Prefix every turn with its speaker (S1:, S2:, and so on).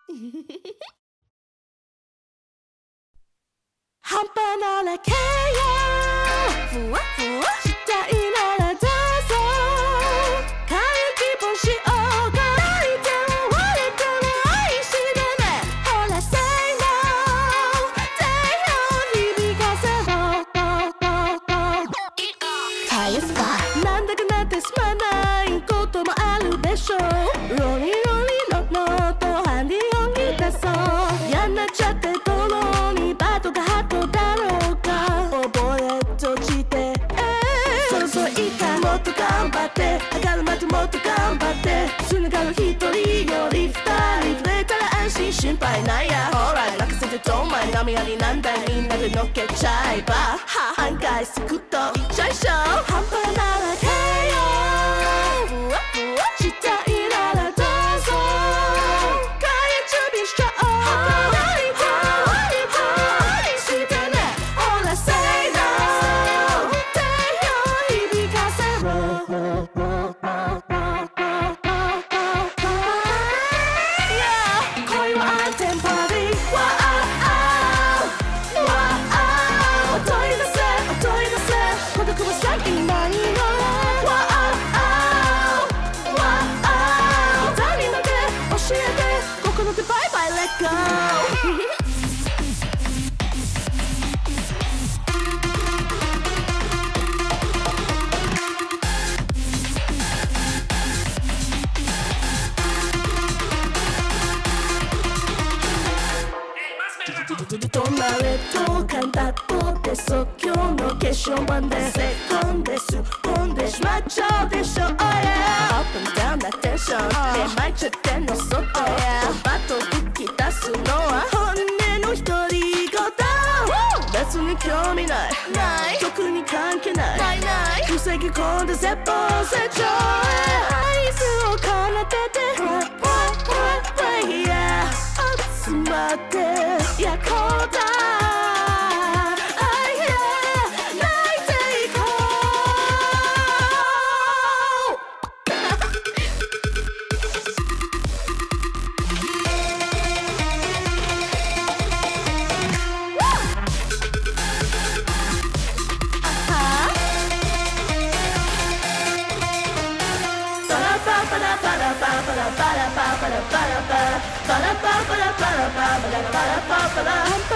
S1: 半端なだけよふわふわしたいならどうぞ軽い気分しようか泣いても笑っても愛してねほら Say no 手を響かせろ返すかなんだかなってすまないこともあるでしょうロリロリのノートハンディを出そう嫌になっちゃって泥にバトがハットだろうか覚え閉じてそうそういいかもっと頑張って上がるまでもっと頑張ってつながる一人より二人触れたら安心心配ないや Alright 任せてどんまい波ありなんだいみんなで乗っけちゃえば案外すくっといっちゃいしょ半端なだけよふわふわしたいならどうぞ開演準備しちゃおう泣いても笑っても愛してねほら Say no 手を響かせろ恋はアンテンポラリー音に出せ音に出せ孤独は先に何の歌に乗って教えて心でバイバイ Let go どんなレッド感だとって即興の決勝版でセコンです飛んでしまっちゃうでしょ Oh yeah Up and down なテンションで巻いちゃってんの外バッと吹き出すのは本音の独り言別に興味ない特に関係ない防ぎ込んで絶望成長へ合図を奏でて Play yeah 集まって焼こうだパラパラパラパラパラパラパラパラパラパラパラパラ